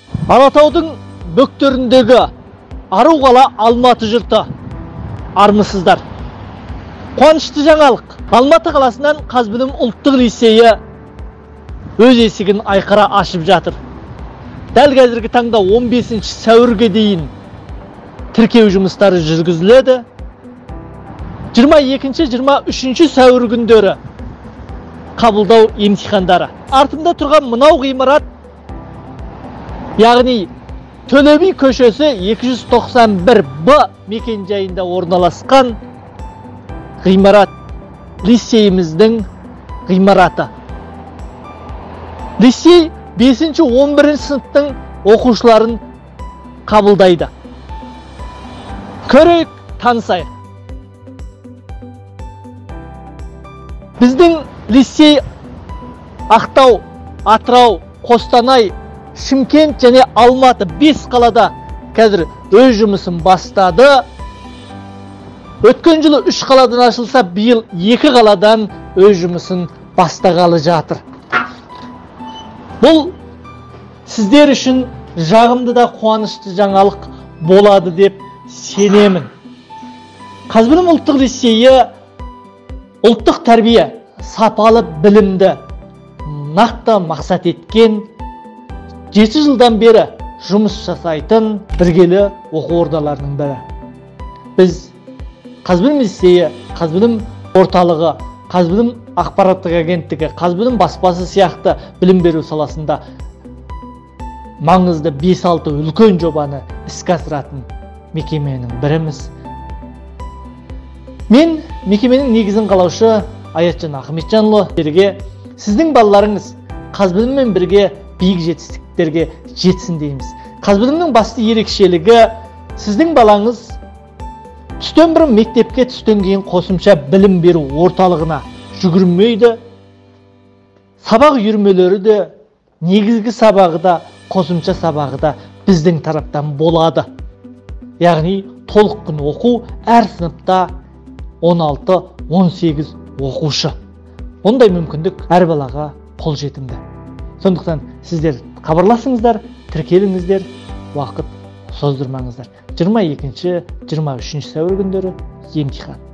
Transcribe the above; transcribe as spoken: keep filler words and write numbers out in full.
Алатаудың бөктеріндегі ару қала Алматы жұрты. Армысыздар. Қуанышты жаңалық. Алматы қаласынан Қазбілім ұлттық лицейі өз есігін айқара ашып жатыр. Дәл қазіргі таңда он бесінші сәуірге дейін тіркеу жұмыстары жүргізіледі. жиырма екінші жиырма үшінші сәуір күндері қабылдау емтихандары. Артымда тұрған мынау ғимарат, яғни Төле би көшесі екі жүз тоқсан бір Б мекенжайында орналасқан ғимарат лицейіміздің ғимараты. Лицей бесінші он бірінші сыныптың оқушыларын қабылдайды. Көрейік, танысайық. Біздің лицей Ақтау, Атырау, Қостанай, Шымкент және Алматы бес қалада қазір өз жұмысын бастады. Өткен жылы үш қаладан ашылса, биыл екі қаладан өз жұмысын бастағалы жатыр. Бұл сіздер үшін жағымды да қуанышты жаңалық болады деп сенемін. Қазбілім ұлттық лицейі ұлттық тәрбие, сапалы білімді нақты мақсат еткен, жеті жылдан бері жұмыс жасайтын біргелі оқу ордаларының бірі. Біз Қазбілім лицейі, Қазбілім орталығы, Қазбілім ақпараттық агенттігі, Қазбілім баспасы сияқты білім беру саласында маңызды бес алты үлкен жобаны іске асыратын мекеменің біріміз. Мен мекеменің негізін қалаушы Аятжан Ахметжанұлы. Сіздің балаларыңыз Қазбіліммен бірге биік жетістіктерге жетсін дейміз. Қазбілімнің басты ерекшелігі, сіздің балаңыз түстен бұрын мектепке, түстен кейін қосымша білім беру орталығына жүгірмейді. Сабақ үйірмелері де, негізгі сабағы да, қосымша сабағы да біздің тараптан болады. Яғни толық күн оқу, әр сыныпта он алты он сегіз оқушы. Ондай мүмкіндік әр балаға қолжетімді. Сондықтан сіздер хабарласыңыздар, тіркеліңіздер, уақыт создырмаңыздар. жиырма екінші жиырма үшінші сәуір күндері емтихан.